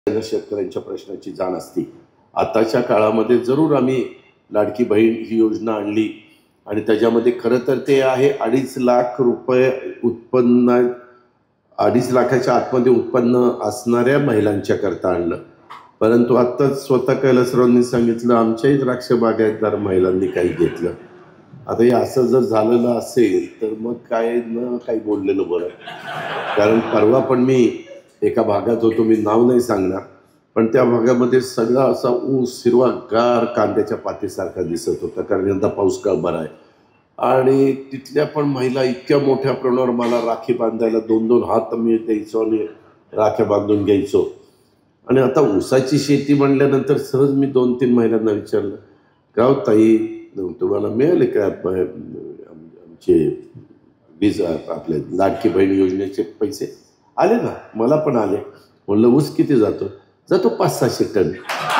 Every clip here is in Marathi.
शेतकऱ्यांच्या प्रश्नाची जाण असते। आताच्या काळामध्ये जरूर आम्ही लाडकी बहीण ही योजना आणली आणि त्याच्यामध्ये खरं तर ते आहे 2.5 लाख रुपये उत्पन्न, 2.5 लाखाच्या आतमध्ये उत्पन्न असणाऱ्या महिलांच्या करता आणलं। परंतु आत्ताच स्वतः कैलासरावांनी सांगितलं आमच्याही द्राक्ष बागायतदार महिलांनी काही घेतलं। आता हे असं जर झालेलं असेल तर मग काय न काही बोललेलं बरं। कारण परवा पण मी एका भागात होतो, मी नाव नाही सांगणार, पण त्या भागामध्ये सगळा असा ऊस हिरवागार कांद्याच्या पातीसारखा दिसत होता, कारण यंदा पाऊस का बरा आहे। आणि तिथल्या पण महिला इतक्या मोठ्या प्रमाणावर मला राखी बांधायला 2-2 हात मी द्यायचो आणि राख्या बांधून घ्यायचो। आणि आता ऊसाची शेती म्हणल्यानंतर सहज मी 2-3 महिलांना विचारलं, गाव ताई तुम्हाला मिळाले का आमचे वीज आपले लाडकी बहीण योजनेचे पैसे? आले ना, मला पण आले। म्हणलं ऊस किती जातो? जातो 500-600 टन।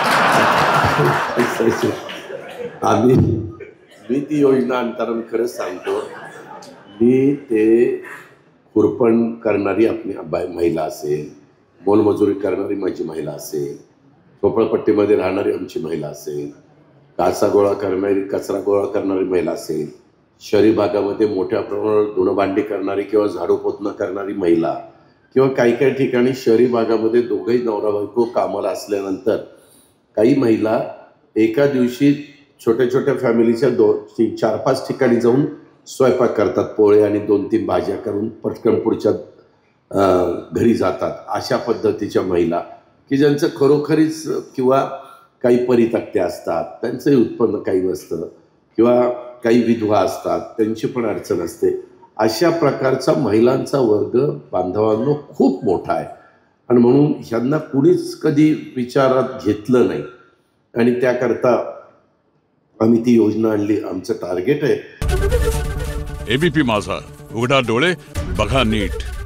मी ती योजना आणताना मी खरंच सांगतो, मी ते खुरपण करणारी आपली महिला असेल, मोलमजुरी करणारी माझी महिला असेल, झोपडपट्टीमध्ये राहणारी आमची महिला असेल, कचरा गोळा करणारी महिला असेल, शहरी भागामध्ये मोठ्या प्रमाणावर धुणभांडी करणारी किंवा झाडू पोतना करणारी महिला, किंवा काही काही ठिकाणी शहरी भागामध्ये दोघंही नवरा बायको कामाला असल्यानंतर काही महिला एका दिवशी छोट्या छोट्या फॅमिलीच्या 4-5 ठिकाणी जाऊन स्वयंपाक करतात, पोळे आणि 2-3 भाज्या करून पटकन पुढच्या घरी जातात। अशा पद्धतीच्या महिला की ज्यांचं खरोखरीच किंवा काही परितक्त्या असतात, त्यांचंही उत्पन्न काही नसतं, किंवा काही विधवा असतात, त्यांची पण अडचण असते। अशा प्रकारचा महिलांचा वर्ग बांधवांनो खूप मोठा आहे आणि म्हणून ह्यांना कुणीच कधी विचारात घेतलं नाही आणि त्याकरता आम्ही ती योजना आणली। आमचं टार्गेट आहे एबीपी माझा, उघडा डोळे बघा नीट।